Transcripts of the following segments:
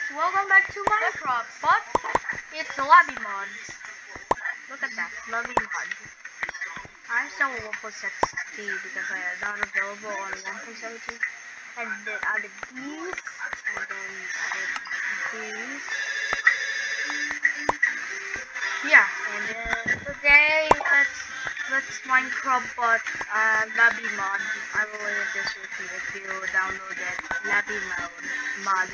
welcome back to Minecraft, but it's a lobby mod. Look at that, lobby mod. I'm still 1.60 because I am not available on 1.17. And then added these, and then added these. Yeah, and then today let's Minecraft but lobby mod. I will leave this with you if you downloaded lobby mod.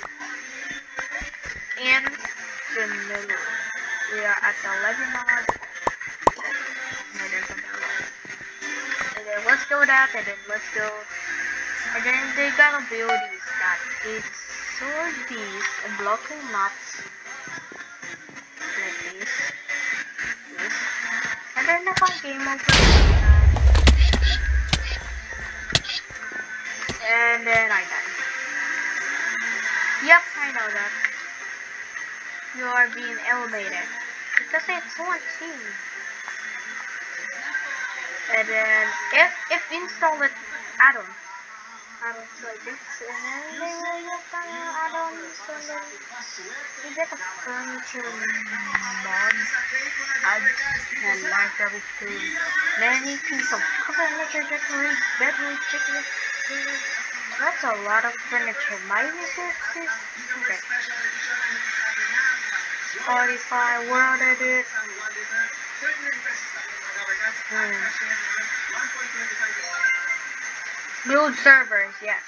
In the middle, we are at the lobby mod. No, there's a download. And then let's go that, and then let's go. And then they got abilities that it's sword these and blocking maps like this. And then the fun game over and then I died. Yep, I know that. You are being elevated. Because it's one team. And then if install it add-ons like this, and then they will get add-ons, and then you get a furniture mod and Minecraft is too many pieces of furniture decorations, bedroom, chicken. That's a lot of furniture. My resources. Okay. Spotify, World Edit. Build servers, yes.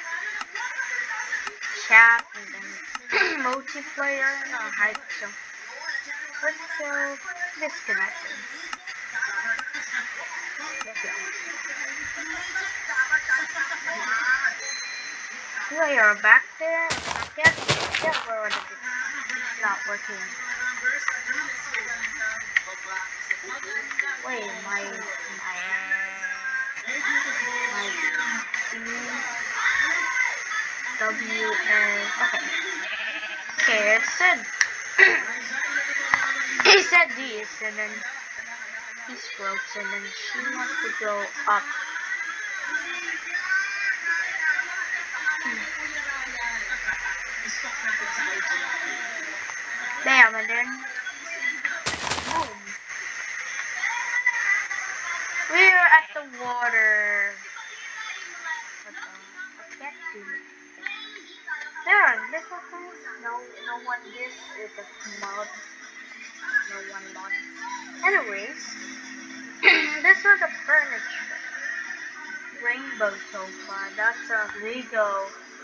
Chat and then multiplayer. Hype. So let's go disconnected. Let's go. You're back there. Can't where it's not working. Wait, my W and okay, it said he said this, and then he strokes, and then she wants to go up. Damn, and then boom. We're at the water. I can't do it. There, this one. No one. This is a mod. No one mod. Anyways, this was a furniture. Rainbow sofa. That's a Lego.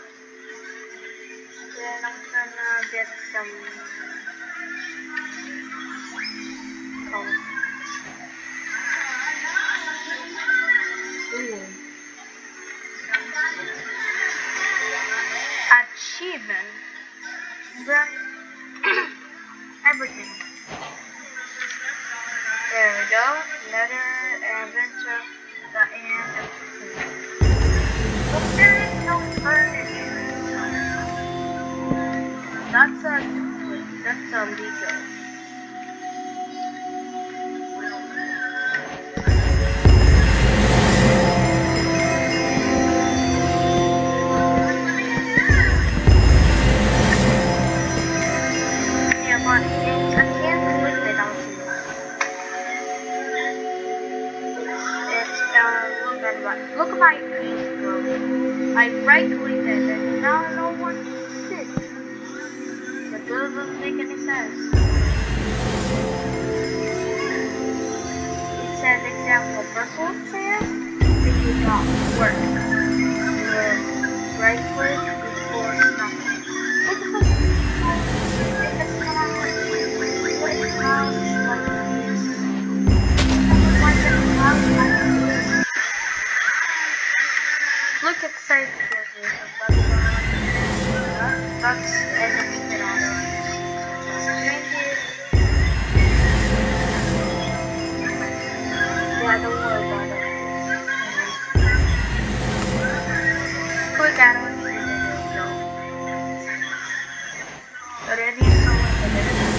Then I'm gonna get some. Ooh. Achievement. Everything. There we go. Letter, adventure, the end. But there is no furniture. That's a Lego. Look at my piece, bro. I right-clicked it and now no one sits. That doesn't make any sense. It says example purple chair. It did not work. Right-click before nothing. Look at the look at side pictures of that's anything at all. Yeah, don't worry about it. Click at it and then it'll go. Already someone did it.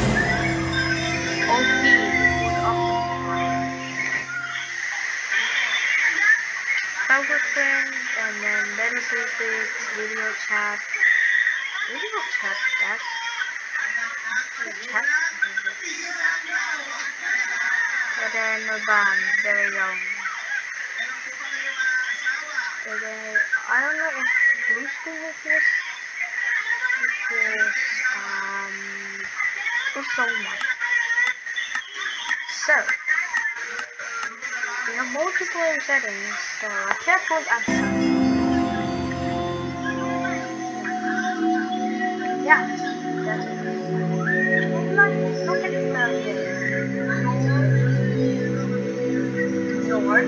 Power friend, and then letter service, video chat, We will check that. We'll check. And then bam, there we go. And then I don't know if blue screen is this. Because there's so much. So we have multiplayer settings, so I can't put accent. Yeah, that's it. Look at the north,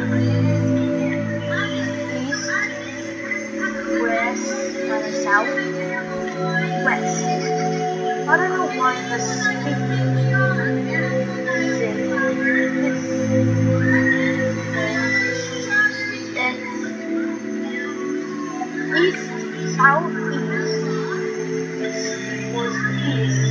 east, west, south, west. I don't know why the speed then east, south, east was east,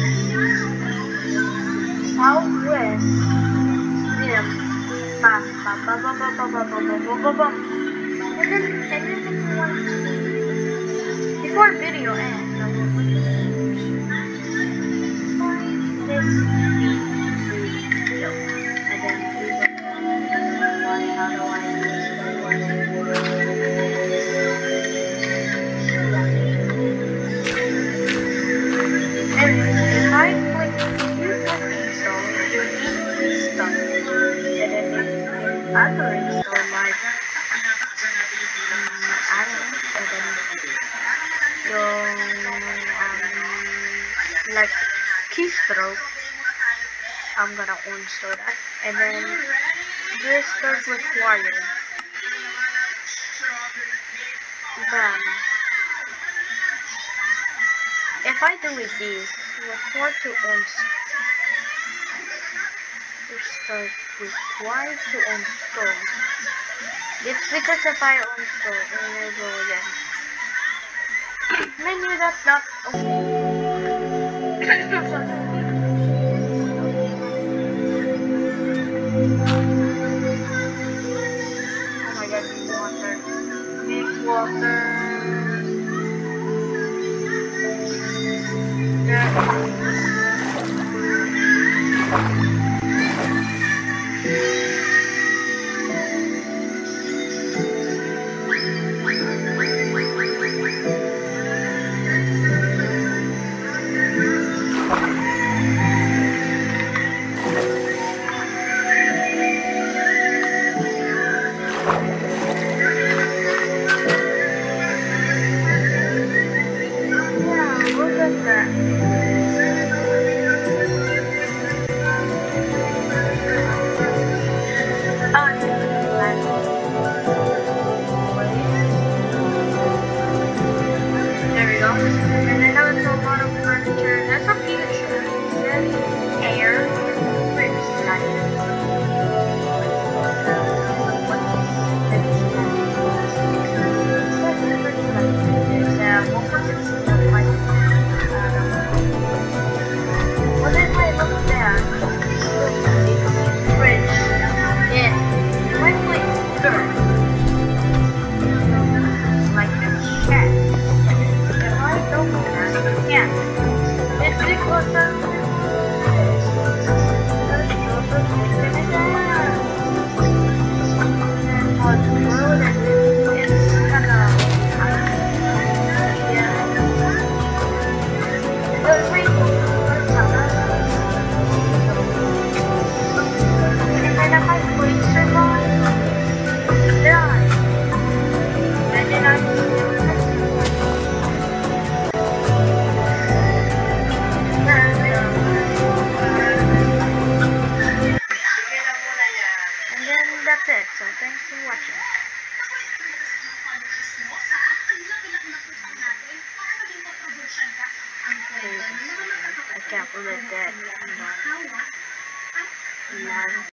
southwest, yeah, bam, bam, bam, bam, bam, bam, bam, bam, bam, bam, bam. And then if you want to, before video ends, this video, and then we will how do I and if I click install, you need to restart. And then if I go install my add-on, and then like keystroke, I'm gonna uninstall that, and then this does require bam. If I do with this, required to uninstall. Required to uninstall. It's because if I uninstall, it will go again. Menu that's not okay. Oh my god, water. Need water. So thanks for watching. I can't believe that.